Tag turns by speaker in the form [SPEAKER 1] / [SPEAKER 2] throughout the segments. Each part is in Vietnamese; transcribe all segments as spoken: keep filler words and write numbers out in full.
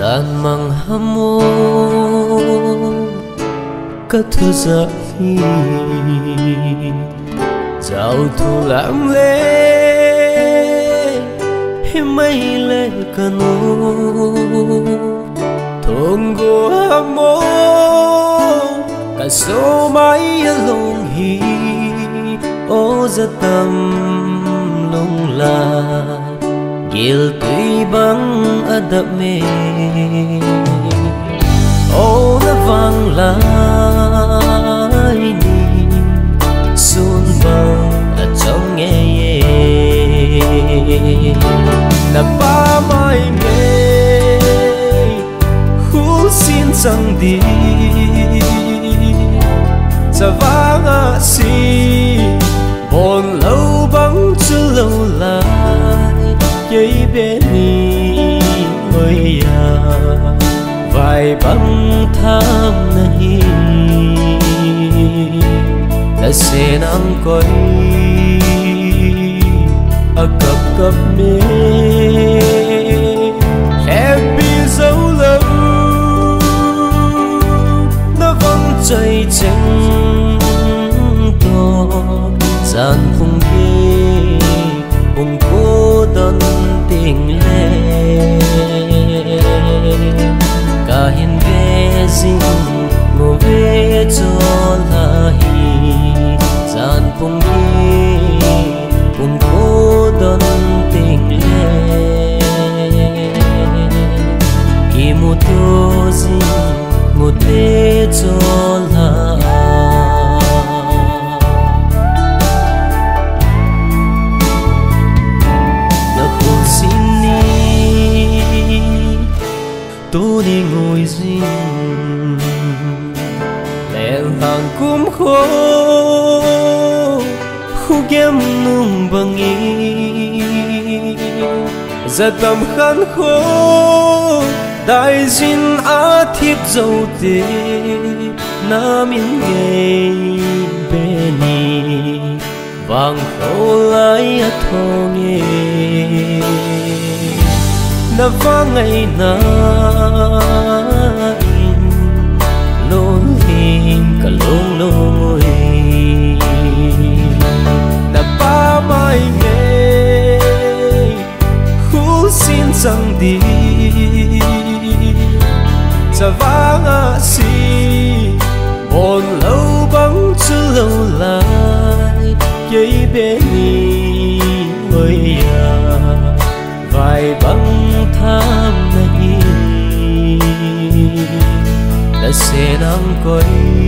[SPEAKER 1] gian mang hamo cất thư giấy dạo thu lãng lê mây lê cano thôn go hamo cả số mãi lông hi ô ra tâm lung la gil tùy băng ở đập mê ô đã vang lại ni xuân băng ở trong nghe là ba mai nghe khu xin rằng đi sa vang à si bồn lâu băng chưa lâu lại giấy bên ni ơi à vài băng tham nahi đã sẽ nắng coi ở cặp cặp mê happy dấu lâu nó vẫn chạy chẳng to gian vùng kia vùng cô đơn tình lệ cả hiền về dinh ngô về cho lại gian vùng kia vùng cô đơn tình lệ khi một tô dinh một thế cho lại tôi đi ngồi riêng lẹn hàng cúm khô khu kem nung bằng ý giờ tầm khăn khô đại dinh á thiếp dâu tê nam yên ngày bên ni vàng khâu lại thô nghe na vang ngày na in lối in cả lông lối na ba mai nghe khu xin rằng đi sa vang à si bồn lâu băng chưa lâu lại giấy bên ni ơi à vài băng tham nahi đã sẽ nắng coi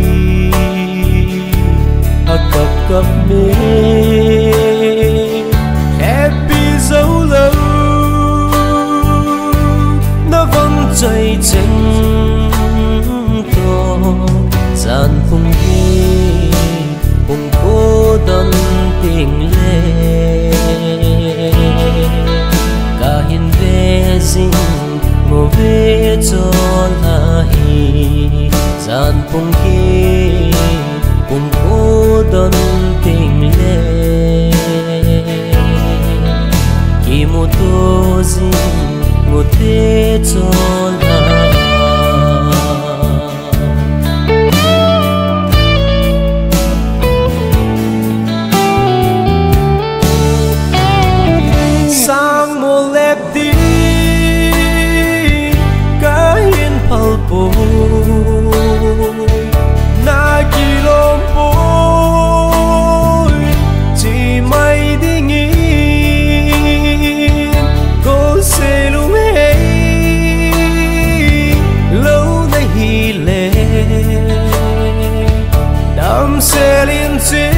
[SPEAKER 1] ở cặp cặp mê happy dấu lâu nó vẫn chạy chẳng to gian vùng kia vùng cô đơn tình lệ cả hiền về dinh ngô về cho lại gian vùng kia vùng cô đơn tình lệ khi một tô dinh một thế cho lại sang một lẹp đi cái hiên palpo na kilom boy chỉ mày đi nghĩ cô sẽ luôn hay lâu nay hi lệ đam sẽ liên chế